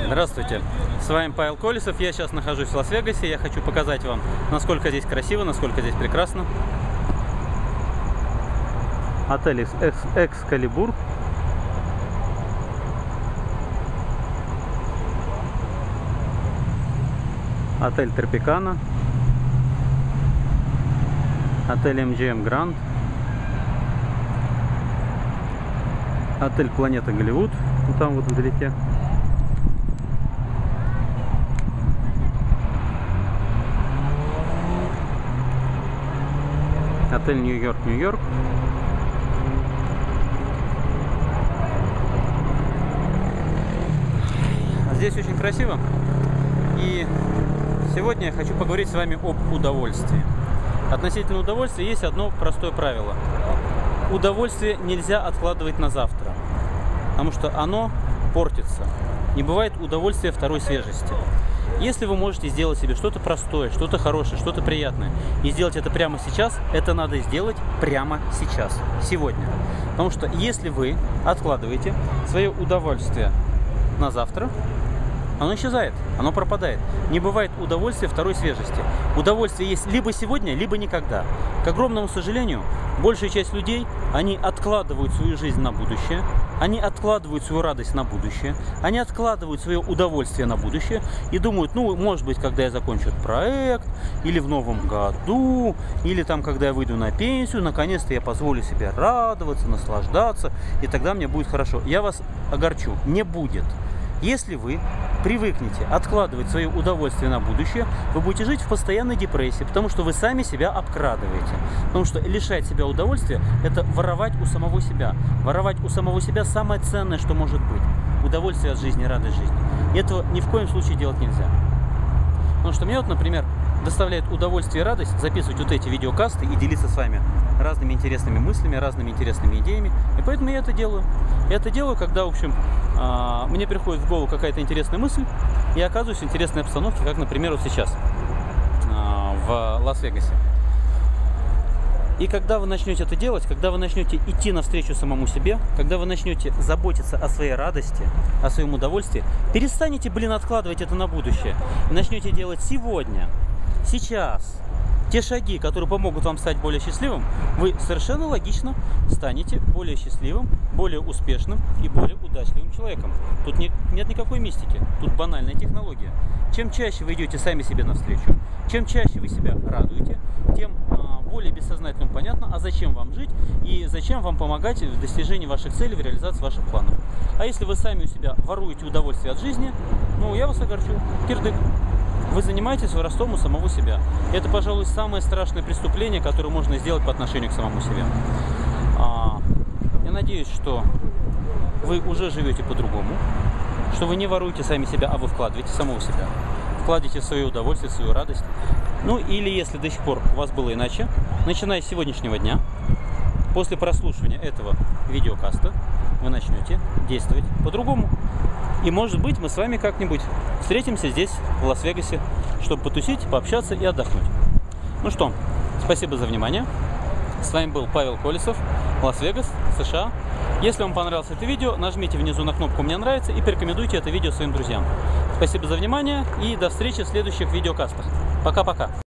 Здравствуйте, с вами Павел Колесов. Я сейчас нахожусь в Лас-Вегасе. Я хочу показать вам, насколько здесь красиво, насколько здесь прекрасно. Отель Экскалибур. Отель Тропикана. Отель MGM Grand. Отель Планета Голливуд. Вот там вот вдалеке. Отель Нью-Йорк, Нью-Йорк. Здесь очень красиво. И сегодня я хочу поговорить с вами об удовольствии. Относительно удовольствия есть одно простое правило. Удовольствие нельзя откладывать на завтра, потому что оно портится. Не бывает удовольствия второй свежести. Если вы можете сделать себе что-то простое, что-то хорошее, что-то приятное, и сделать это прямо сейчас, это надо сделать прямо сейчас, сегодня. Потому что если вы откладываете свое удовольствие на завтра, оно исчезает, оно пропадает. Не бывает удовольствия второй свежести. Удовольствие есть либо сегодня, либо никогда. К огромному сожалению, большая часть людей, они откладывают свою жизнь на будущее, они откладывают свою радость на будущее, они откладывают свое удовольствие на будущее и думают, ну, может быть, когда я закончу этот проект, или в новом году, или там, когда я выйду на пенсию, наконец-то я позволю себе радоваться, наслаждаться, и тогда мне будет хорошо. Я вас огорчу, не будет. Если вы привыкнете откладывать свое удовольствие на будущее, вы будете жить в постоянной депрессии, потому что вы сами себя обкрадываете. Потому что лишать себя удовольствия – это воровать у самого себя. Воровать у самого себя самое ценное, что может быть. Удовольствие от жизни, радость жизни. И этого ни в коем случае делать нельзя. Потому что мне вот, например, доставляет удовольствие и радость записывать вот эти видеокасты и делиться с вами разными интересными мыслями, разными интересными идеями. И поэтому я это делаю. Я это делаю, когда, в общем, мне приходит в голову какая-то интересная мысль, и я оказываюсь в интересной обстановке, как, например, вот сейчас в Лас-Вегасе. И когда вы начнете это делать, когда вы начнете идти навстречу самому себе, когда вы начнете заботиться о своей радости, о своем удовольствии, перестанете, откладывать это на будущее. И начнете делать сегодня, сейчас, те шаги, которые помогут вам стать более счастливым, вы совершенно логично станете более счастливым, более успешным и более удачливым человеком. Тут нет никакой мистики, тут банальная технология. Чем чаще вы идете сами себе навстречу, чем чаще вы себя радуете, тем более бессознательно понятно, а зачем вам жить и зачем вам помогать в достижении ваших целей, в реализации ваших планов. А если вы сами у себя воруете удовольствие от жизни, ну, я вас огорчу, кирдык. Вы занимаетесь воровством у самого себя. Это, пожалуй, самое страшное преступление, которое можно сделать по отношению к самому себе. Я надеюсь, что вы уже живете по-другому, что вы не воруете сами себя, а вы вкладываете самого себя. Вкладываете в свое удовольствие, в свою радость. Ну, или если до сих пор у вас было иначе, начиная с сегодняшнего дня, после прослушивания этого видеокаста, вы начнете действовать по-другому. И, может быть, мы с вами как-нибудь встретимся здесь, в Лас-Вегасе, чтобы потусить, пообщаться и отдохнуть. Ну что, спасибо за внимание. С вами был Павел Колесов, Лас-Вегас, США. Если вам понравилось это видео, нажмите внизу на кнопку «Мне нравится» и порекомендуйте это видео своим друзьям. Спасибо за внимание и до встречи в следующих видеокастах. Пока-пока.